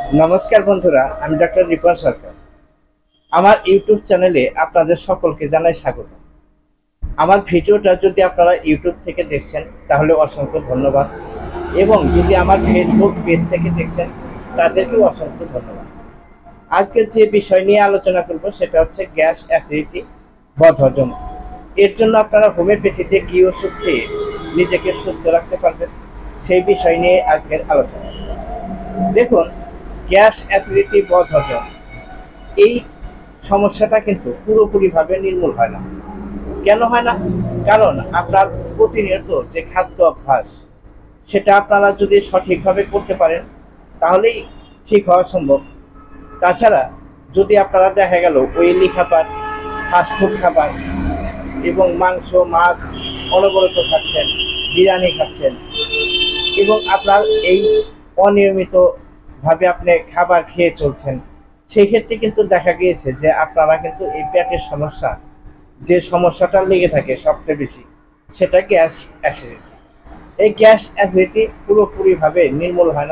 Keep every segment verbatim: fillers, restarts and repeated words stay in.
নমস্কার বন্ধুরা, আমি ডক্টর রিপন সরকার। আমার ইউটিউব চ্যানেলে আপনাদের সকলকে জানাই স্বাগত। আমার ভিডিওটা যদি আপনারা ইউটিউব থেকে দেখছেন তাহলে অসংখ্য ধন্যবাদ, এবং যদি আমার ফেসবুক পেজ থেকে দেখছেন তাদেরকেও অসংখ্য ধন্যবাদ। আজকে যে বিষয় নিয়ে আলোচনা করব সেটা হচ্ছে গ্যাস, অ্যাসিডিটি, বদহজম। এর জন্য আপনারা হোমিওপ্যাথিতে কী ওষুধ খেয়ে নিজেকে সুস্থ রাখতে পারবেন সেই বিষয় নিয়ে আজকের আলোচনা। দেখুন, গ্যাস, অ্যাসিডিটি, বদহজম এই সমস্যাটা কিন্তু পুরোপুরিভাবে নির্মূল হয় না। কেন হয় না? কারণ আপনার প্রতিনিয়ত যে খাদ্য অভ্যাস সেটা আপনারা যদি সঠিকভাবে করতে পারেন তাহলেই ঠিক হওয়া সম্ভব। তাছাড়া যদি আপনারা দেখা গেল অয়েলি খাবার, ফাস্টফুড খাবার এবং মাংস, মাছ অনবরত খাচ্ছেন, বিরিয়ানি খাচ্ছেন, এবং আপনার এই অনিয়মিতভাবে আপনি খাবার খেয়ে চলছেন, সেই ক্ষেত্রে কিন্তু দেখা গিয়েছে যে আপনারা কিন্তু এই পেটের সমস্যা, যে সমস্যাটা লেগে থাকে সবচেয়ে বেশি, সেটা গ্যাস, অ্যাসিডিটি। এই গ্যাস, অ্যাসিডিটি পুরোপুরিভাবে নির্মূল হয় না।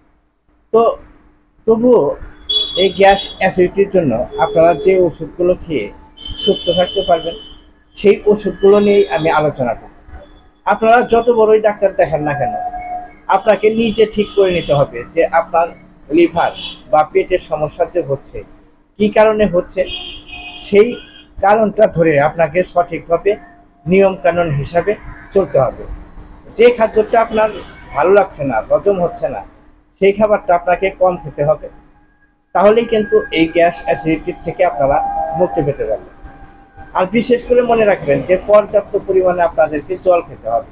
তো তবুও এই গ্যাস, অ্যাসিডিটির জন্য আপনারা যে ওষুধগুলো খেয়ে সুস্থ থাকতে পারবেন সেই ওষুধগুলো নিয়েই আমি আলোচনা করব। আপনারা যত বড়ই ডাক্তার দেখান না কেন, আপনাকে নিজে ঠিক করে নিতে হবে যে আপনার লিভার বা পেটের সমস্যা যে হচ্ছে, কী কারণে হচ্ছে, সেই কারণটা ধরে আপনাকে সঠিকভাবে নিয়মকানুন হিসাবে চলতে হবে। যে খাদ্যটা আপনার ভালো লাগছে না, হজম হচ্ছে না, সেই খাবারটা আপনাকে কম খেতে হবে। তাহলেই কিন্তু এই গ্যাস, অ্যাসিডিটির থেকে আপনারা মুক্তি পেতে পারবেন। আর বিশেষ করে মনে রাখবেন যে পর্যাপ্ত পরিমাণে আপনাদেরকে জল খেতে হবে।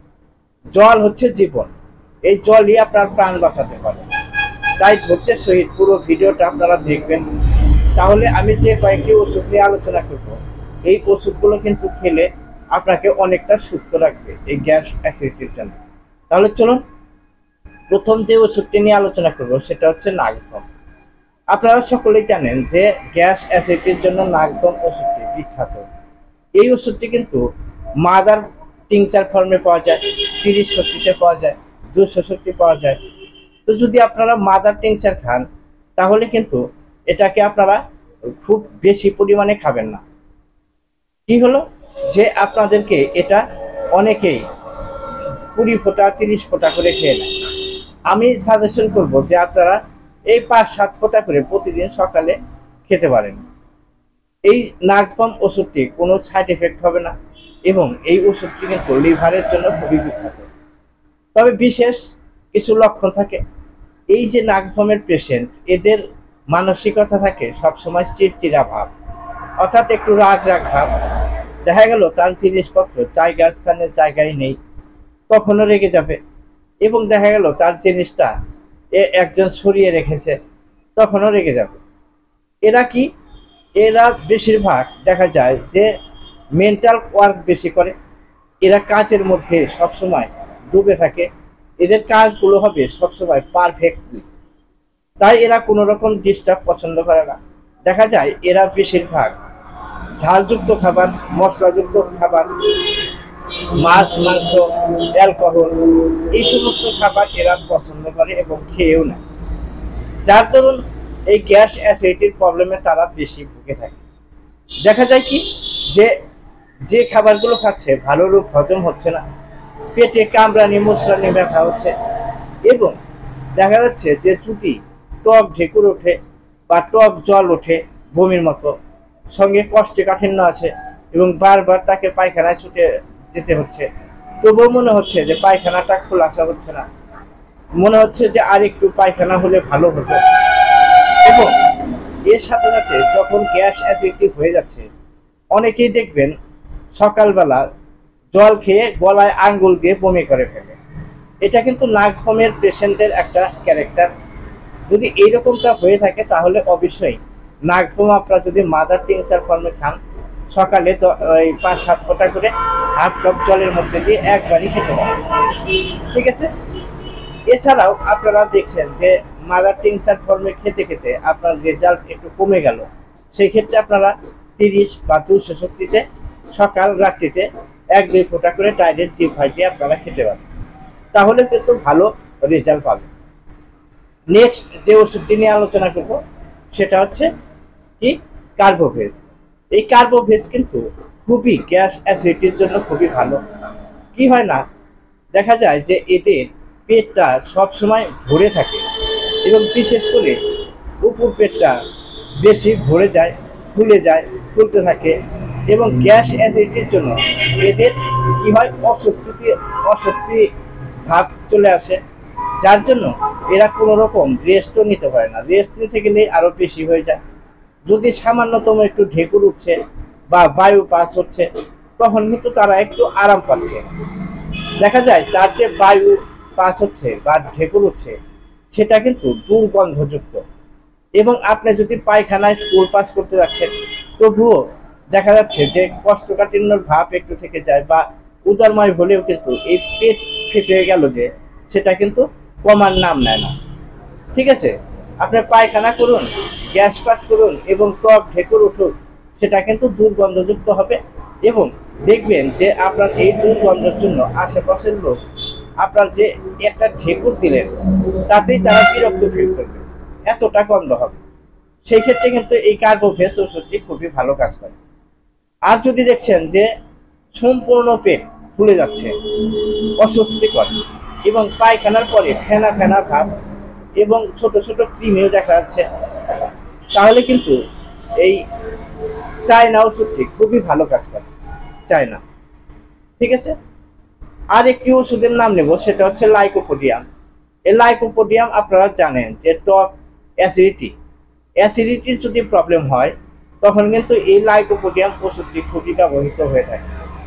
জল হচ্ছে জীবন, এই জলই আপনার প্রাণ বাঁচাতে পারে। তাই ধৈর্যের সহিত পুরো ভিডিওটা আপনারা দেখবেন, তাহলে আমি যে কয়েকটি ওষুধ নিয়ে আলোচনা করব এই ওষুধগুলো কিন্তু খেলে আপনাকে অনেকটা সুস্থ রাখবে এই গ্যাস, অ্যাসিডিটির জন্য। তাহলে চলুন, প্রথম যে ওষুধটি নিয়ে আলোচনা করব সেটা হচ্ছে নাগভম। আপনারা সকলেই জানেন যে গ্যাস, অ্যাসিডিটির জন্য নাগভম ওষুধটি বিখ্যাত। এই ওষুধটি কিন্তু মাদার টিংচার ফর্মে পাওয়া যায়, তিরিশ শক্তিতে পাওয়া যায়, দুশো শক্তি পাওয়া যায়। তো যদি আপনারা মাদার টিংচার খান তাহলে কিন্তু এটাকে আপনারা খুব বেশি পরিমাণে খাবেন না। কি হলো যে আপনাদেরকে এটা অনেকেই কুড়ি ফোঁটা, তিরিশ ফোঁটা করে খেয়ে নেয়। আমি সাজেশন করব যে আপনারা এই পাঁচ সাত ফোঁটা করে প্রতিদিন সকালে খেতে পারেন। এই নাগভম ওষুধটি কোনো সাইড এফেক্ট হবে না, এবং এই ওষুধটি কিন্তু লিভারের জন্য খুবই বিখ্যাত। তবে বিশেষ কিছু লক্ষণ থাকে। এই যে নাগভমের পেশেন্ট, এদের মানসিকতা থাকে সবসময় চিড়চিড়া ভাব, অর্থাৎ একটু রাগ রাগ ভাব। দেখা গেল তার জিনিসপত্র জায়গার স্থানে জায়গায় নেই, তখনও রেগে যাবে। এবং দেখা গেল তার জিনিসটা এ একজন সরিয়ে রেখেছে, তখনও রেগে যাবে। এরা কি, এরা বেশিরভাগ দেখা যায় যে মেন্টাল ওয়ার্ক বেশি করে, এরা কাজের মধ্যে সবসময় ডুবে থাকে, এদের কাজগুলো হবে সবসময় পারফেক্টলি। তাই এরা কোনো রকম ডিস্টার্ব পছন্দ করে না। দেখা যায় এরা বেশিরভাগ ঝালযুক্ত খাবার, মশলাযুক্ত খাবার, মাছ, মাংস, অ্যালকোহল, এই সমস্ত খাবার এরা পছন্দ করে এবং খেয়েও নেয়। যার দরুন এই গ্যাস, অ্যাসিডিটির প্রবলেমে তারা বেশি ভুগে থাকে। দেখা যায় কি যে যে খাবারগুলো খাচ্ছে ভালো রূপ হজম হচ্ছে না, পেটে কামড়ানি, মুচড়ানি, ব্যথা হচ্ছে, এবং দেখা যাচ্ছে যে চুটি টক ঢেকুর ওঠে বা টক জল ওঠে বমির মতো, সঙ্গে কোষ্ঠকাঠিন্য আছে, এবং বারবার তাকে পায়খানায় ছুটে যেতে হচ্ছে। তবুও মনে হচ্ছে যে পায়খানাটা খোলাসা হচ্ছে না, মনে হচ্ছে যে আর একটু পায়খানা হলে ভালো হতো। এবং এর সাথে সাথে যখন গ্যাস, অ্যাসিডিটি হয়ে যাচ্ছে, অনেকেই দেখবেন সকালবেলা জল খেয়ে গলায় আঙ্গুল দিয়ে বমি করে ফেলে। এটা কিন্তু নাগভমের পেশেন্টের একটা ক্যারেক্টার। যদি এইরকমটা হয়ে থাকে তাহলে অবশ্যই নাগভম আপনারা যদি মাদার টিংচার ফর্মে খান, সকালে তো ওই পাঁচ সাত ফোঁটা করে হাফ কাপ জলের মধ্যে দিয়ে একবারই খেতে পারেন, ঠিক আছে? এছাড়াও আপনারা দেখছেন যে মাদার টিংচার ফর্মে খেতে খেতে আপনার রেজাল্ট একটু কমে গেল, সেই ক্ষেত্রে আপনারা তিরিশ বা দুশো শক্তিতে সকাল রাত্রিতে এক দুই ফোঁটা করে ডাইরেক্ট জিভ ভাই দিয়ে আপনারা খেতে পারেন, তাহলে কিন্তু ভালো রেজাল্ট পাবেন। নেক্সট যে ওষুধটি নিয়ে আলোচনা করব সেটা হচ্ছে কি কার্বোভেজ। এই কার্বোভেজ কিন্তু খুবই গ্যাস অ্যাসিডিটির জন্য খুবই ভালো। কি হয় না, দেখা যায় যে এদের পেটটা সবসময় ভরে থাকে এবং বিশেষ করে উপর পেটটা বেশি ভরে যায়, ফুলে যায়, ফুলতে থাকে এবং গ্যাস অ্যাসিডিটির জন্য এদের কি হয়, অস্বস্তি অস্বস্তি ভাব চলে আসে, যার জন্য এরা কোনো রকম রেস্টও নিতে পারে না। রেস্ট নিতে গেলে আরও বেশি হয়ে যায়। যদি সামান্যতম একটু ঢেকুর উঠছে বা বায়ু পাস হচ্ছে তখন কিন্তু তারা একটু আরাম পাচ্ছে। দেখা যায় তার যে বায়ু পাস হচ্ছে বা ঢেকুর উঠছে সেটা কিন্তু দুর্গন্ধযুক্ত, এবং আপনি যদি পায়খানায় স্টুল পাস করতে যাচ্ছেন তবুও দেখা যাচ্ছে যে কোষ্ঠকাঠিন্যর ভাব একটু থেকে যায়, বা উদরময় হলেও কিন্তু এই পেট ফেটে গেল যে সেটা কিন্তু কমার নাম নেয় না। ঠিক আছে, আপনি পায়খানা করুন, গ্যাস পাস করুন এবং টক ঢেকুর উঠুক, সেটা কিন্তু দুর্গন্ধযুক্ত হবে, এবং দেখবেন যে আপনার এই দুর্গন্ধের জন্য আশেপাশের লোক আপনার যে একটা ঢেকুর দিলেন তাতেই তারা বিরক্ত ফিল করবে, এতটা গন্ধ হবে। সেই ক্ষেত্রে কিন্তু এই কার্বোভেজ ওষুধটি খুবই ভালো কাজ করে। আর যদি দেখছেন যে সম্পূর্ণ পেট ফুলে যাচ্ছে, অস্বস্তিকর এবং পায়খানার পরে ফেনা ফেনা ভাব এবং ছোট ছোট ক্রিমিও দেখা যাচ্ছে, তাহলে কিন্তু এই চায়না ওষুধটি খুবই ভালো কাজ করে। চায়না, ঠিক আছে। আর একটি ওষুধের নাম নেব, সেটা হচ্ছে লাইকোপোডিয়াম। এই লাইকোপোডিয়াম আপনারা জানেন যে টক অ্যাসিডিটি অ্যাসিডিটির যদি প্রবলেম হয় তখন কিন্তু এই লাইকোপোডিয়াম ওষুধটি খুবই ব্যবহৃত হয়ে থাকে।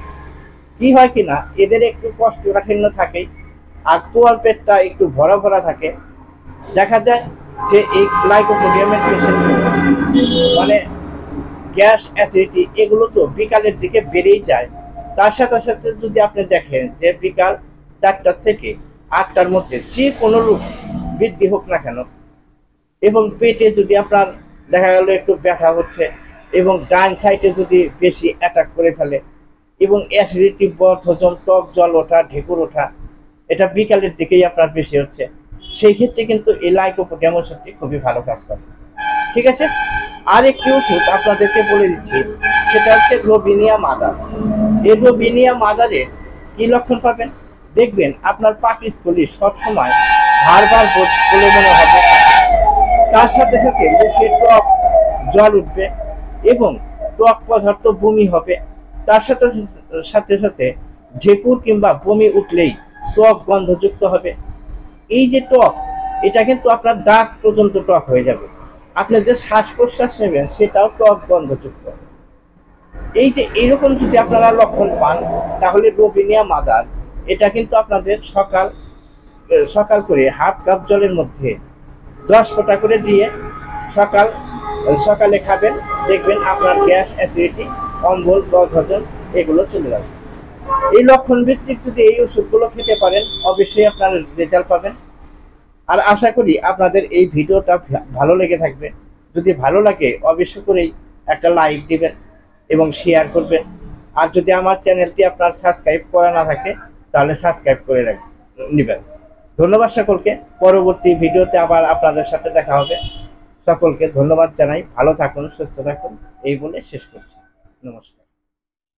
কি হয় কিনা, এদের একটু কোষ্ঠকাঠিন্য থাকে আর তোয়াল পেটটা একটু ভরা ভরা থাকে। দেখা যায় যে এই লাইকোপোডিয়ামের পেশেন্টগুলো মানে গ্যাস অ্যাসিডিটি এগুলো তো বিকালের দিকে বেড়েই যায়। তার সাথে সাথে যদি আপনি দেখেন যে বিকাল চারটার থেকে আটটার মধ্যে যে কোনো রূপ বৃদ্ধি হোক না কেন, এবং পেটে যদি আপনার দেখা গেল একটু ব্যথা হচ্ছে এবং ডান সাইডে যদি বেশি অ্যাটাক করে ফেলে এবং অ্যাসিডিটি, বদহজম, টক জল ওঠা, ঢেকুর ওঠা, এটা বিকালের দিকেই আপনার বেশি হচ্ছে, সেই ক্ষেত্রে কিন্তু এই লাইকোপোডিয়াম ওষুধটি খুবই ভালো কাজ করে। ঠিক আছে, আর একটি ওষুধ আপনাদেরকে বলে দিচ্ছি, সেটা হচ্ছে রোবিনিয়া মাদার। এই রোবিনিয়া মাদারে কি লক্ষণ পাবেন, দেখবেন আপনার পাকস্থলী সবসময় বারবার বলে মনে হবে, তার সাথে সাথে মুখে টক জল উঠবে এবং টক পদার্থ বমি হবে, তার সাথে সাথে সাথে ঢেকুর কিংবা বমি উঠলেই টক গন্ধযুক্ত হবে। এই যে টক, এটা কিন্তু আপনার দাঁত পর্যন্ত টক হয়ে যাবে, আপনি যে শ্বাস প্রশ্বাস নেবেন সেটাও টক গন্ধযুক্ত। এই যে এইরকম যদি আপনারা লক্ষণ পান তাহলে রোবিনিয়া মাদার এটা কিন্তু আপনাদের সকাল সকাল করে হাফ কাপ জলের মধ্যে দশ ফোঁটা করে দিয়ে সকাল সকালে খাবেন, দেখবেন আপনার গ্যাস অ্যাসিডিটি, অম্বল, বদহজম এগুলো চলে যাবে। এই লক্ষণ ভিত্তিক যদি এই ওষুধগুলো খেতে পারেন অবশ্যই আপনার রেজাল্ট পাবেন। আর আশা করি আপনাদের এই ভিডিওটা ভালো লেগে থাকবে। যদি ভালো লাগে অবশ্যই করেই একটা লাইক দিবেন এবং শেয়ার করবেন। আর যদি আমার চ্যানেলটি আপনার সাবস্ক্রাইব করা না থাকে তাহলে সাবস্ক্রাইব করে নেবেন। ধন্যবাদ সকলকে। পরবর্তী ভিডিওতে আবার আপনাদের সাথে দেখা হবে। সকলকে ধন্যবাদ জানাই। ভালো থাকুন, সুস্থ থাকুন, এই বলে শেষ করছি। নমস্কার।